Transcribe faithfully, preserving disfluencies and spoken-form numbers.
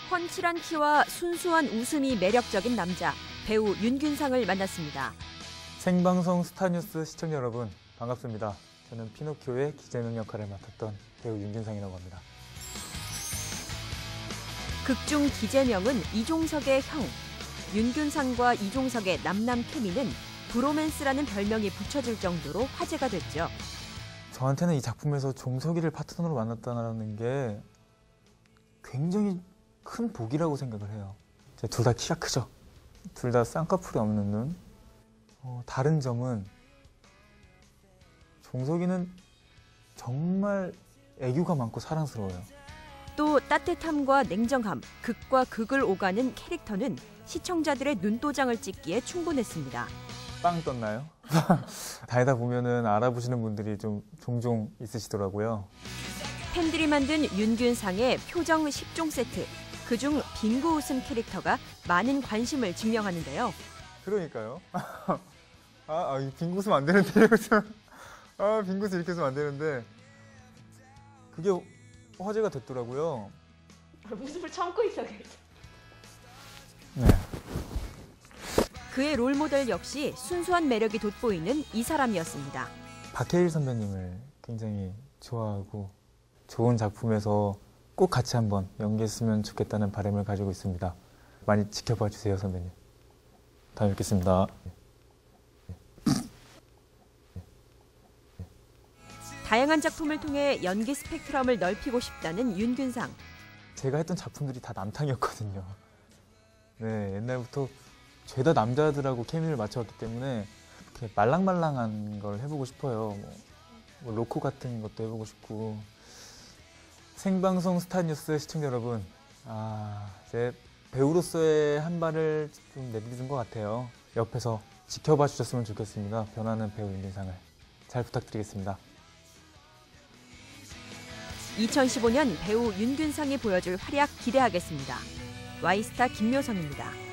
훤칠한 키와 순수한 웃음이 매력적인 남자, 배우 윤균상을 만났습니다. 생방송 스타뉴스 시청자 여러분, 반갑습니다. 저는 피노키오의 기재명 역할을 맡았던 배우 윤균상이라고 합니다. 극중 기재명은 이종석의 형. 윤균상과 이종석의 남남 케미는 브로맨스라는 별명이 붙여질 정도로 화제가 됐죠. 저한테는 이 작품에서 종석이를 파트너로 만났다는 게 굉장히 큰 복이라고 생각을 해요. 둘 다 키가 크죠. 둘 다 쌍꺼풀이 없는 눈. 어, 다른 점은 종석이는 정말 애교가 많고 사랑스러워요. 또 따뜻함과 냉정함, 극과 극을 오가는 캐릭터는 시청자들의 눈도장을 찍기에 충분했습니다. 빵 떴나요? 다니다 보면은 알아보시는 분들이 좀 종종 있으시더라고요. 팬들이 만든 윤균상의 표정 십 종 세트. 그중 빙구 웃음 캐릭터가 많은 관심을 증명하는데요. 그러니까요. 아, 아 빙구 웃으면 안 되는데. 아, 빙구 웃음 이렇게 웃으면 안 되는데. 그게 화제가 됐더라고요. 웃음을 참고 있어야겠어. 네. 그의 롤모델 역시 순수한 매력이 돋보이는 이 사람이었습니다. 박해일 선배님을 굉장히 좋아하고 좋은 작품에서 꼭 같이 한번 연기했으면 좋겠다는 바람을 가지고 있습니다. 많이 지켜봐 주세요, 선배님. 다음에 뵙겠습니다. 다양한 작품을 통해 연기 스펙트럼을 넓히고 싶다는 윤균상. 제가 했던 작품들이 다 남탕이었거든요. 네, 옛날부터 죄다 남자들하고 케미를 맞춰왔기 때문에 이렇게 말랑말랑한 걸 해보고 싶어요. 뭐, 뭐 로코 같은 것도 해보고 싶고. 생방송 스타뉴스 시청자 여러분, 아, 제 배우로서의 한 발을 좀 내딛은 것 같아요. 옆에서 지켜봐 주셨으면 좋겠습니다. 변하는 배우 윤균상을 잘 부탁드리겠습니다. 이천십오 년 배우 윤균상이 보여줄 활약 기대하겠습니다. 와이스타 김묘성입니다.